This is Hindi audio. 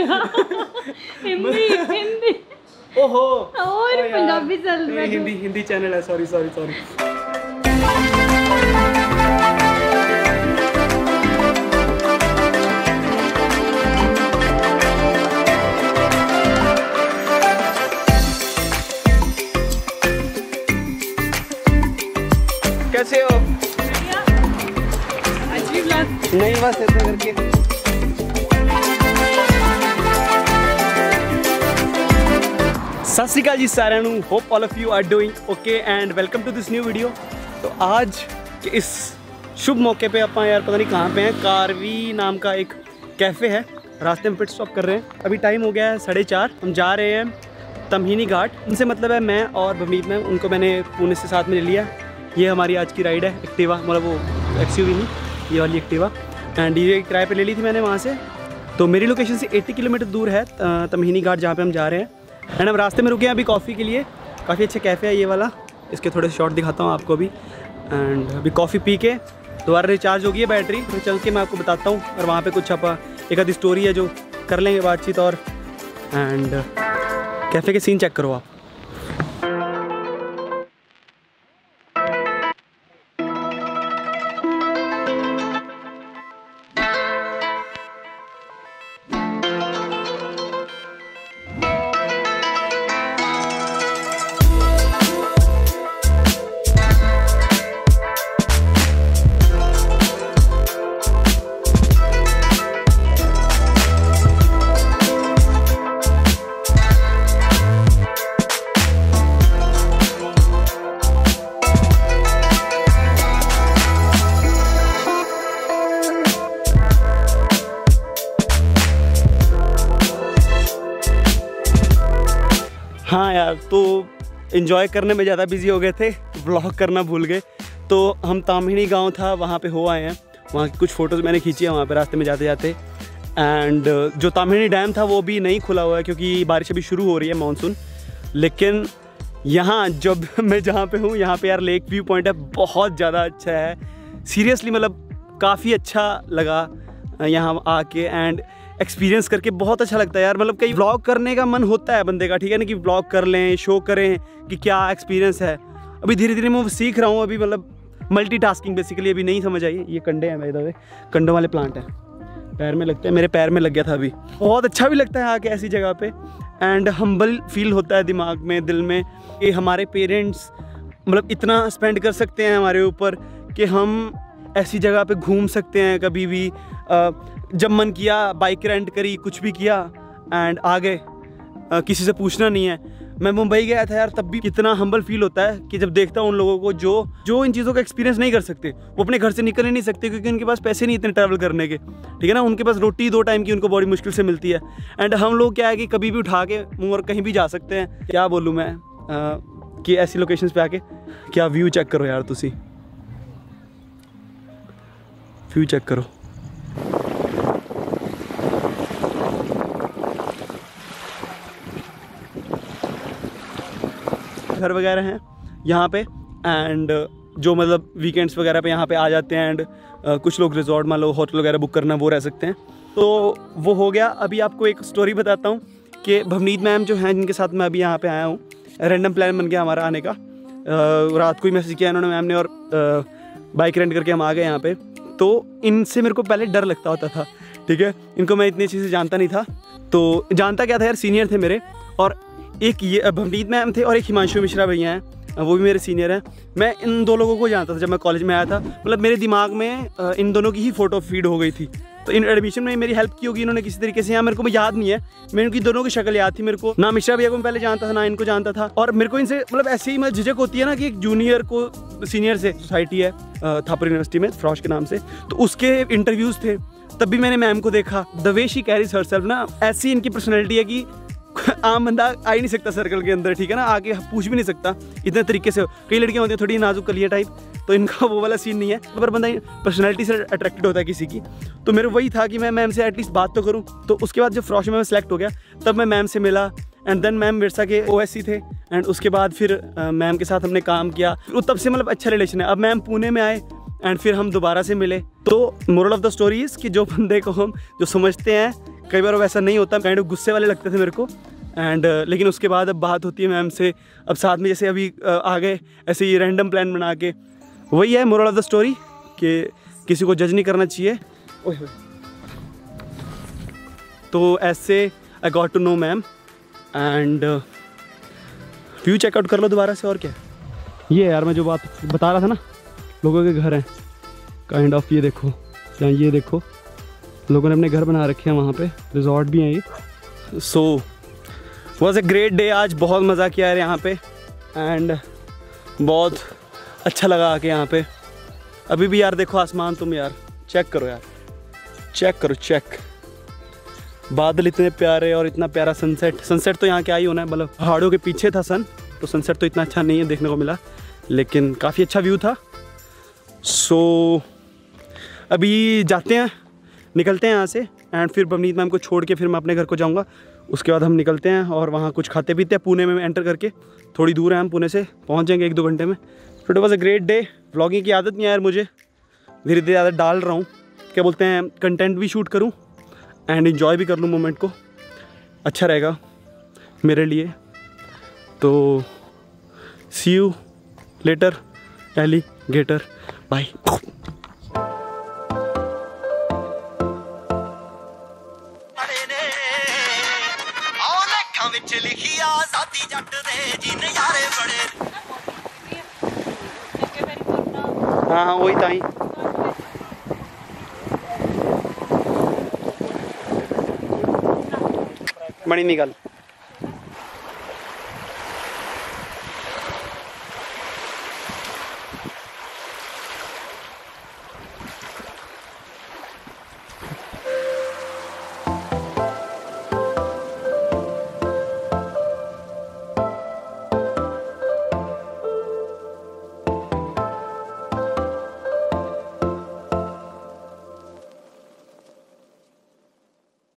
हिंदी हिंदी ओहो और पंजाबी चल रहा है। हिंदी चैनल है, सॉरी। कैसे हो? नहीं बस ऐसे करके। सत श्री अकाल जी साਰਿਆਂ ਨੂੰ, hope all of you are doing okay and welcome to this new video. तो आज के इस शुभ मौके पे अपन यार पता नहीं कहाँ पे हैं, कारवी नाम का एक कैफ़े है, रास्ते में पिट स्टॉप कर रहे हैं। अभी टाइम हो गया है 4:30, हम जा रहे हैं तमहीनी घाट। उनसे मतलब है मैं और भवनीत मैम, उनको मैंने पुणे से साथ में ले लिया। ये हमारी आज की राइड है, एक्टिवा, मतलब वो एक्सयूवी नहीं, ये वाली एक्टिवा। एंड ये किराए पे ले ली थी मैंने वहाँ से। तो मेरी लोकेशन से 80 किलोमीटर दूर है तमहीनी घाट, जहाँ पे हम जा रहे हैं। एंड हम रास्ते में रुके हैं अभी कॉफ़ी के लिए। काफ़ी अच्छे कैफ़े है ये वाला, इसके थोड़े शॉट दिखाता हूँ आपको अभी। एंड अभी कॉफ़ी पी के दोबारा रिचार्ज होगी है बैटरी, तो चल के मैं आपको बताता हूँ। और वहाँ पे कुछ एक आधी स्टोरी है जो कर लेंगे बातचीत। और एंड कैफ़े के सीन चेक करो आप। हाँ यार, तो इन्जॉय करने में ज़्यादा बिजी हो गए थे, व्लॉग करना भूल गए। तो हम तमहीनी गांव था, वहाँ पे हो आए हैं। वहाँ की कुछ फ़ोटोज़ मैंने खींची है वहाँ पे रास्ते में जाते जाते। एंड जो तमहीनी डैम था वो भी नहीं खुला हुआ है क्योंकि बारिश अभी शुरू हो रही है, मानसून। लेकिन यहाँ जब मैं जहाँ पे हूँ, यहाँ पे यार लेक व्यू पॉइंट है, बहुत ज़्यादा अच्छा है सीरियसली। मतलब काफ़ी अच्छा लगा यहाँ आके एंड एक्सपीरियंस करके बहुत अच्छा लगता है यार। मतलब कई व्लॉग करने का मन होता है बंदे का, ठीक है ना, कि व्लॉग कर लें, शो करें कि क्या एक्सपीरियंस है। अभी धीरे धीरे मैं सीख रहा हूँ, अभी मतलब मल्टीटास्किंग बेसिकली अभी नहीं समझ आई। ये कंडे हैं मेरे, कंडों वाले प्लांट हैं, पैर में लगते हैं, मेरे पैर में लग गया था अभी। बहुत अच्छा भी लगता है आके ऐसी जगह पे। एंड हम्बल फील होता है दिमाग में, दिल में, कि हमारे पेरेंट्स मतलब इतना स्पेंड कर सकते हैं हमारे ऊपर कि हम ऐसी जगह पे घूम सकते हैं कभी भी। जब मन किया बाइक रेंट करी, कुछ भी किया एंड आ गए, किसी से पूछना नहीं है। मैं मुंबई गया था यार, तब भी कितना हम्बल फील होता है कि जब देखता हूँ उन लोगों को जो इन चीज़ों का एक्सपीरियंस नहीं कर सकते। वो अपने घर से निकल ही नहीं सकते क्योंकि उनके पास पैसे नहीं इतने ट्रैवल करने के, ठीक है ना। उनके पास रोटी 2 टाइम की उनको बड़ी मुश्किल से मिलती है। एंड हम लोग क्या है कि कभी भी उठा के मुँह और कहीं भी जा सकते हैं। क्या बोलूँ मैं कि ऐसी लोकेशंस पे आके क्या व्यू चेक करो यार, तुसी व्यू चेक करो। घर वगैरह हैं यहाँ पे एंड जो मतलब वीकेंड्स वगैरह पे यहाँ पे आ जाते हैं। एंड कुछ लोग रिजॉर्ट मान लो, होटल वगैरह बुक करना, वो रह सकते हैं। तो वो हो गया। अभी आपको एक स्टोरी बताता हूँ कि भवनीत मैम जो हैं, जिनके साथ मैं अभी यहाँ पे आया हूँ, रैंडम प्लान बन गया हमारा आने का। रात को ही मैसेज किया इन्होंने, मैम ने, और बाइक रेंट करके हम आ गए यहाँ पे। तो इनसे मेरे को पहले डर लगता होता था, ठीक है। इनको मैं इतनी चीज़ें जानता नहीं था। तो जानता क्या था यार, सीनियर थे मेरे। और एक ये भवनीत मैम थे और एक हिमांशु मिश्रा भैया हैं, वो भी मेरे सीनियर हैं। मैं इन 2 लोगों को जानता था जब मैं कॉलेज में आया था। मतलब मेरे दिमाग में इन दोनों की ही फ़ोटो फीड हो गई थी। तो इन एडमिशन में मेरी हेल्प की होगी इन्होंने किसी तरीके से। यहाँ मेरे को याद नहीं है, मैं इनकी दोनों की शक्ल याद थी मेरे को। ना मिश्रा भैया को मैं पहले जानता था, ना इनको जानता था। और मेरे को इनसे मतलब ऐसे ही मतलब झिझक होती है ना कि एक जूनियर को सीनियर से, सोसाइटी है थापर यूनिवर्सिटी में, फ्रॉश के नाम से, तो उसके इंटरव्यूज़ थे। तब भी मैंने मैम को देखा, the way she carries herself ना, ऐसी इनकी पर्सनैलिटी है कि आम बंदा आ ही नहीं सकता सर्कल के अंदर, ठीक है ना, आके पूछ भी नहीं सकता इतने तरीके से। कई लड़कियां होती हैं थोड़ी नाजुक कलिया टाइप, तो इनका वो वाला सीन नहीं है। पर बंदा पर्सनैलिटी से अट्रैक्टेड होता है किसी की। तो मेरे वही था कि मैं मैम से एटलीस्ट बात तो करूं। तो उसके बाद जब फ्रॉश में मैं सेलेक्ट हो गया, तब मैं मैम से मिला। एंड देन मैम विरसा के OSC थे। एंड उसके बाद फिर मैम के साथ हमने काम किया। तब से मतलब अच्छा रिलेशन है। अब मैम पुणे में आए एंड फिर हम दोबारा से मिले। तो moral of the story is कि जो बंदे को हम जो समझते हैं कई बार वैसा नहीं होता, काइंड ऑफ गुस्से वाले लगते थे मेरे को। एंड लेकिन उसके बाद अब बात होती है मैम से, अब साथ में जैसे अभी आ गए ऐसे ही रैंडम प्लान बना के। वही है मोरल ऑफ द स्टोरी कि किसी को जज नहीं करना चाहिए। ओए तो ऐसे I got to know ma'am and view check out कर लो दोबारा से। और क्या ये यार, मैं जो बात बता रहा था ना, लोगों के घर हैं काइंड ऑफ, ये देखो यहाँ, ये देखो लोगों ने अपने घर बना रखे हैं वहाँ पे, रिजॉर्ट भी हैं ये। So was a great day, आज बहुत मज़ा किया यार यहाँ पे एंड बहुत अच्छा लगा आके यहाँ पे। अभी भी यार देखो आसमान, तुम यार चेक करो यार, चेक करो, चेक, बादल इतने प्यारे और इतना प्यारा सनसेट। सनसेट तो यहाँ क्या ही होना है, मतलब पहाड़ों के पीछे था सन, तो सनसेट तो इतना अच्छा नहीं है देखने को मिला, लेकिन काफ़ी अच्छा व्यू था। सो अभी जाते हैं, निकलते हैं यहाँ से एंड फिर बवनीत मैम को छोड़ के फिर मैं अपने घर को जाऊँगा। उसके बाद हम निकलते हैं और वहाँ कुछ खाते पीते हैं, पुणे में एंटर करके, थोड़ी दूर है, हम पुणे से पहुँच जाएंगे 1-2 घंटे में। So it was a great day. Vlogging की आदत नहीं है यार मुझे, धीरे धीरे आदत डाल रहा हूँ, क्या बोलते हैं, कंटेंट भी शूट करूँ एंड इन्जॉय भी कर लूँ मोमेंट को, अच्छा रहेगा मेरे लिए। तो see you later alligator, bye. हाँ वही ताई बड़ी निकल।